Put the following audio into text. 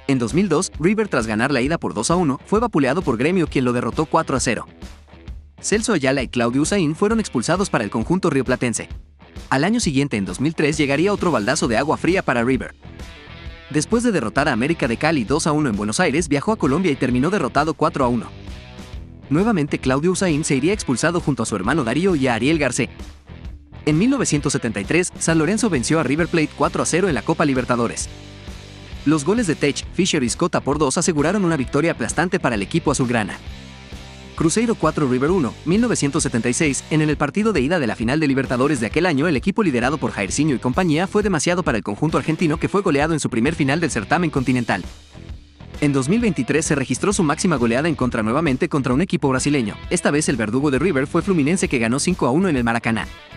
En 2002, River, tras ganar la ida por 2-1, fue vapuleado por Gremio, quien lo derrotó 4-0. Celso Ayala y Claudio Usain fueron expulsados para el conjunto rioplatense. Al año siguiente, en 2003, llegaría otro baldazo de agua fría para River. Después de derrotar a América de Cali 2-1 en Buenos Aires, viajó a Colombia y terminó derrotado 4-1. Nuevamente, Claudio Usain se iría expulsado junto a su hermano Darío y a Ariel Garcés. En 1973, San Lorenzo venció a River Plate 4-0 en la Copa Libertadores. Los goles de Tech, Fischer y Scott por 2 aseguraron una victoria aplastante para el equipo azulgrana. Cruzeiro 4 River 1, 1976, en el partido de ida de la final de Libertadores de aquel año, el equipo liderado por Jairzinho y compañía fue demasiado para el conjunto argentino, que fue goleado en su primer final del certamen continental. En 2023 se registró su máxima goleada en contra nuevamente contra un equipo brasileño. Esta vez el verdugo de River fue Fluminense, que ganó 5-1 en el Maracaná.